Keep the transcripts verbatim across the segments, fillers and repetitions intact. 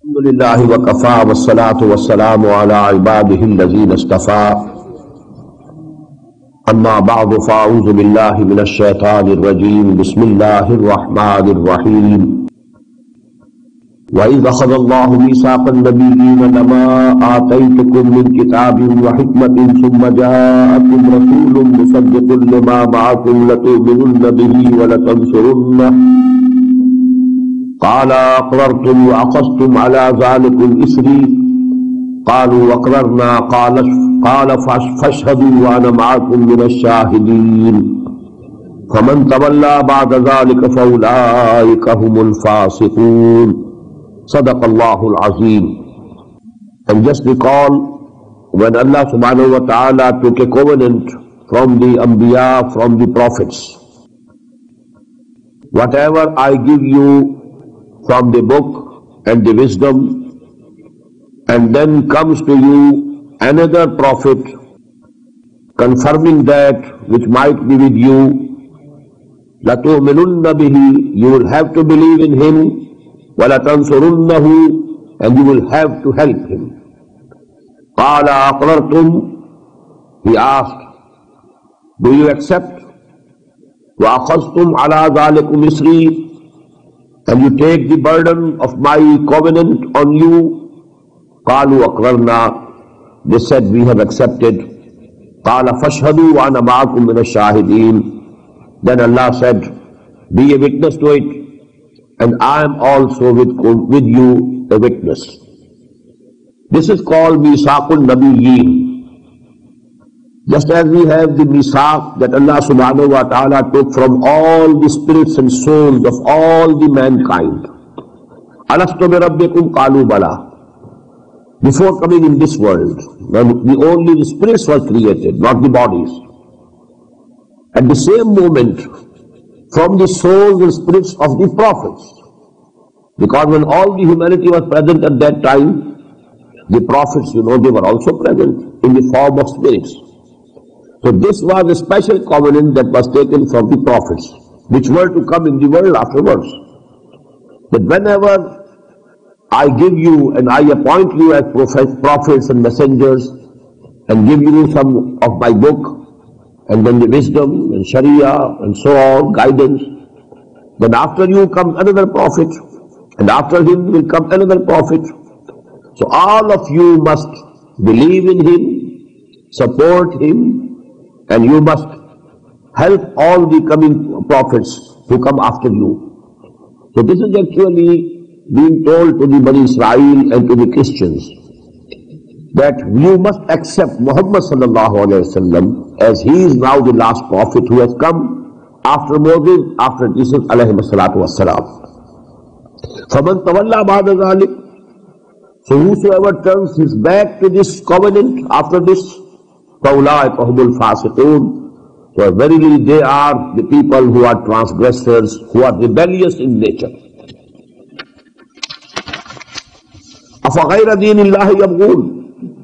Alhamdulillahi wa kafa wa salatu wa salamu ala ibadihi allazina istafa. Amma ba'du, fa'udhu billahi minash shaitanir rajim. Bismillahir rahmanir rahim. Wa idh akhadha Allahu mithaqan nabiyyina lama ataytukum min kitabin wa hikmatin thumma ja'akum rasulun musaddiqun lima ma'akum latu'minunna bihi wa latansurunnahu. قال أقررتم وأخذتم على ذلكم إصري قالوا أقررنا قال قال فاشهدوا وأنا معكم من الشاهدين فمن تولى بعد ذلك فأولئك هم الفاسقون. صدق الله العظيم. And just recall when Allah subhanahu wa ta'ala took a covenant from the Anbiya, from the prophets, whatever I give you from the book and the wisdom, and then comes to you another prophet confirming that which might be with you, لَتُؤْمِنُنَّ بِهِ, you will have to believe in him, وَلَتَنْصُرُنَّهُ, and you will have to help him. قَالَ أَقْرَرْتُمْ, he asked, do you accept? وَأَخَذْتُمْ عَلَى ذَلِكُمْ إِصْرِي, and you take the burden of my covenant on you. قالوا أقررنا, they said we have accepted. قال فاشهدوا وأنا معكم من الشاهدين, then Allah said, be a witness to it, and I am also with, with you a witness. This is called Mithaqun Nabiyyin. Just as we have the Mithaq that Allah subhanahu wa ta'ala took from all the spirits and souls of all the mankind. Alastu bi rabbikum qalu bala. Before coming in this world, the only the spirits were created, not the bodies. At the same moment, from the souls and spirits of the prophets. Because when all the humanity was present at that time, the prophets, you know, they were also present in the form of spirits. So this was a special covenant that was taken from the prophets, which were to come in the world afterwards. That whenever I give you and I appoint you as prophets and messengers and give you some of my book and then the wisdom and Sharia and so on, guidance, then after you comes another prophet and after him will come another prophet. So all of you must believe in him, support him, and you must help all the coming prophets who come after you. So this is actually being told to the Bani Israel and to the Christians, that you must accept Muhammad sallallahu alayhi wa sallam as he is now the last prophet who has come after Moses, after Jesus alayhi salatu wassalam. فَمَنْ تَوَلَّى بَعْدَ ذَلِكَ, so whosoever turns his back to this covenant after this, فَأُولَٰئِكَ هُمُ الْفَاسِقُونَ, so verily they are the people who are transgressors, who are rebellious in nature. أَفَغَيْرَ دِينِ اللَّهِ يَبْغُونَ,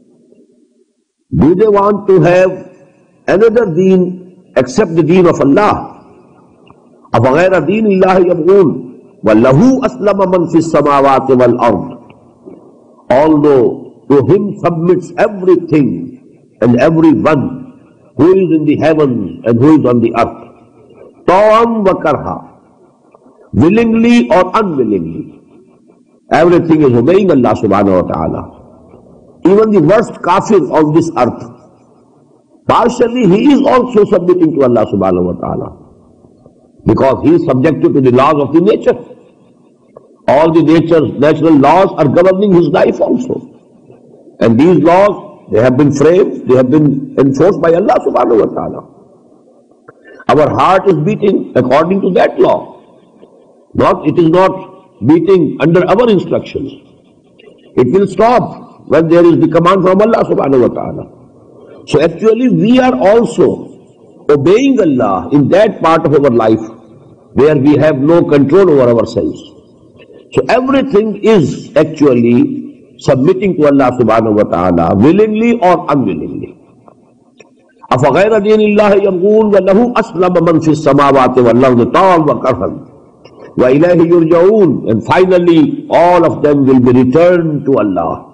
do they want to have another deen except the deen of Allah? أَفَغَيْرَ دِينِ اللَّهِ يَبْغُونَ وَلَهُ أَسْلَمَ مَنْ فِي السَّمَاوَاتِ وَالْأَرْضِ, although to him submits everything and everyone who is in the heavens and who is on the earth, Tawam wa karha, willingly or unwillingly, everything is obeying Allah subhanahu wa ta'ala. Even the worst kafir on this earth, partially he is also submitting to Allah subhanahu wa ta'ala, because he is subjected to the laws of the nature. All the nature's natural laws are governing his life also, and these laws, they have been framed, they have been enforced by Allah subhanahu wa ta'ala. Our heart is beating according to that law. Not, it is not beating under our instructions. It will stop when there is the command from Allah subhanahu wa ta'ala. So actually we are also obeying Allah in that part of our life where we have no control over ourselves. So everything is actually submitting to Allah subhanahu wa ta'ala, willingly or unwillingly. أَفَغَيْرَ دِينِ اللَّهِ يَبْغُونَ وَلَهُ أَسْلَمَ مَنْ فِي السَّمَاوَاتِ وَالْأَرْضِ طَوْعًا وَكَرْهًا, وَإِلَيْهِ يُرْجَعُونَ, and finally all of them will be returned to Allah.